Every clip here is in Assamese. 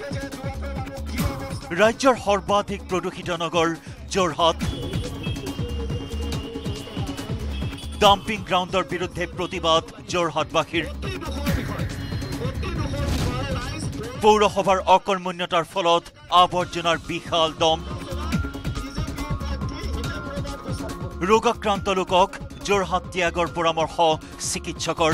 ৰাজ্যৰ সৰ্বাধিক প্ৰদূষিত নগৰ যোৰহাট ডাম্পিং গ্ৰাউণ্ডৰ বিৰুদ্ধে প্ৰতিবাদ যোৰহাটবাসীৰ পৌৰসভাৰ অকৰ্মণ্যতাৰ ফলত আৱৰ্জনাৰ বিশাল দম ৰোগাক্ৰান্ত লোকক যোৰহাট ত্যাগৰ পৰামৰ্শ চিকিৎসকৰ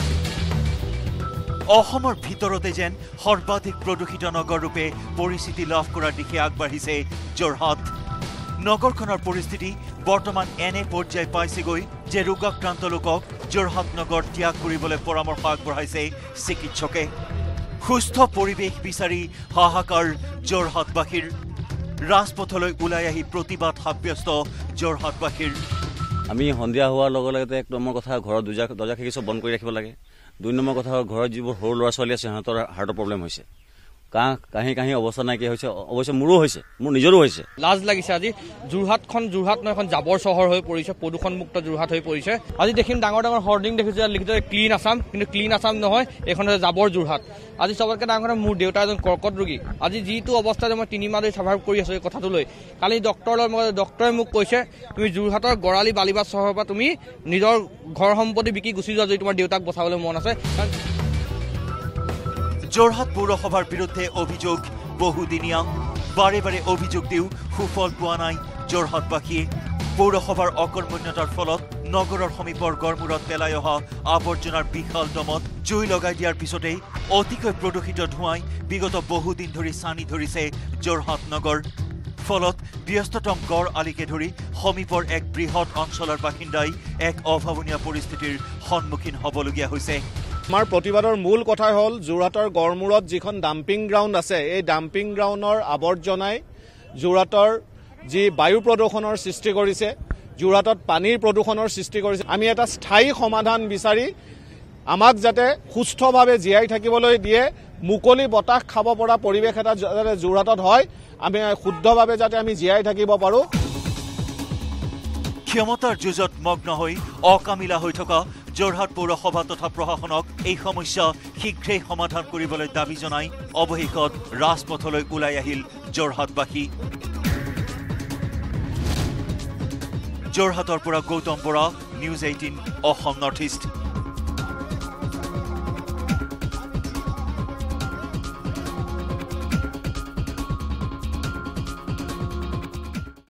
অসমৰ ভিতৰতে যেন সৰ্বাধিক প্ৰদূষিত নগৰ ৰূপে পৰিস্থিতি লাভ কৰাৰ দিশে আগবাঢ়িছে যোৰহাট নগৰখনৰ পৰিস্থিতি বৰ্তমান এনে পৰ্যায় পাইছেগৈ যে ৰোগাক্ৰান্ত লোকক যোৰহাট নগৰ ত্যাগ কৰিবলৈ পৰামৰ্শ আগবঢ়াইছে চিকিৎসকে সুস্থ পৰিৱেশ বিচাৰি হাহাকাৰ যোৰহাটবাসীৰ ৰাজপথলৈ ওলাই আহি প্ৰতিবাদ সাব্যস্ত যোৰহাটবাসীৰ আমি সন্ধিয়া হোৱাৰ লগে লগে এক নম্বৰ কথা ঘৰৰ দৰ্জা খিৰিকী সব বন্ধ কৰি ৰাখিব লাগে 2 নম্বৰ কথা ঘৰৰ যিবোৰ সৰু ল'ৰা ছোৱালী আছে সিহঁতৰ হাৰ্টৰ প্ৰব্লেম হৈছে কাহি অৱস্থা নাইকিয়া হৈছে অৱশ্যে মোৰো হৈছে মোৰ নিজৰো হৈছে লাজ লাগিছে আজি যোৰহাটখন যোৰহাট নহয় এখন জাবৰ চহৰ হৈ পৰিছে প্ৰদূষণমুক্ত যোৰহাট হৈ পৰিছে আজি দেখিম ডাঙৰ ডাঙৰ হৰ্ডিং দেখিছে লিখিছে ক্লিন আসাম কিন্তু ক্লিন আসাম নহয় এখন জাবৰ যোৰহাট আজি সবতকৈ ডাঙৰ মোৰ দেউতা এজন কৰ্কট ৰোগী আজি যিটো অৱস্থাত মই 3 মাহ ধৰি সাৰ্ভাইভ কৰি আছো এই কথাটো লৈ কালি ডক্টৰে মোক কৈছে তুমি যোৰহাটৰ গৰালি বালিবাদ চহৰৰ পৰা তুমি নিজৰ ঘৰ সম্পত্তি বিকি গুচি যোৱা যদি তোমাৰ দেউতাক বচাবলৈ মন আছে যোৰহাট পৌৰসভাৰ বিৰুদ্ধে অভিযোগ বহুদিনীয়া বাৰে বাৰে অভিযোগ দিও সুফল পোৱা নাই যোৰহাটবাসীয়ে পৌৰসভাৰ অকৰ্মণ্যতাৰ ফলত নগৰৰ সমীপৰ গড়মূৰত পেলাই অহা আৱৰ্জনাৰ বিশাল দমত জুই লগাই দিয়াৰ পিছতেই অতিকৈ প্ৰদূষিত ধোঁৱাই বিগত বহুদিন ধৰি চানি ধৰিছে যোৰহাট নগৰ ফলত ব্যস্ততম গড় আলিকে ধৰি সমীপৰ এক বৃহৎ অঞ্চলৰ বাসিন্দাই এক অভাৱনীয় পৰিস্থিতিৰ সন্মুখীন হ'বলগীয়া হৈছে আমাৰ প্ৰতিবাদৰ মূল কথা হ'ল যোৰহাটৰ গড়মূৰত যিখন ডাম্পিং গ্ৰাউণ্ড আছে এই ডাম্পিং গ্ৰাউণ্ডৰ আৱৰ্জনাই যোৰহাটৰ যি বায়ু প্ৰদূষণৰ সৃষ্টি কৰিছে যোৰহাটত পানীৰ প্ৰদূষণৰ সৃষ্টি কৰিছে আমি এটা স্থায়ী সমাধান বিচাৰি আমাক যাতে সুস্থভাৱে জীয়াই থাকিবলৈ দিয়ে মুকলি বতাহ খাব পৰা পৰিৱেশ এটা যাতে যোৰহাটত হয় আমি শুদ্ধভাৱে যাতে আমি জীয়াই থাকিব পাৰোঁ ক্ষমতাৰ যুঁজত মগ্ন হৈ অকামিলা হৈ থকা যোৰহাট পৌৰসভা তথা প্ৰশাসনক এই সমস্যা শীঘ্ৰেই সমাধান কৰিবলৈ দাবী জনাই অৱশেষত ৰাজপথলৈ ওলাই আহিল যোৰহাটবাসী যোৰহাটৰ পৰা Gautam Bora news 18 Assam North east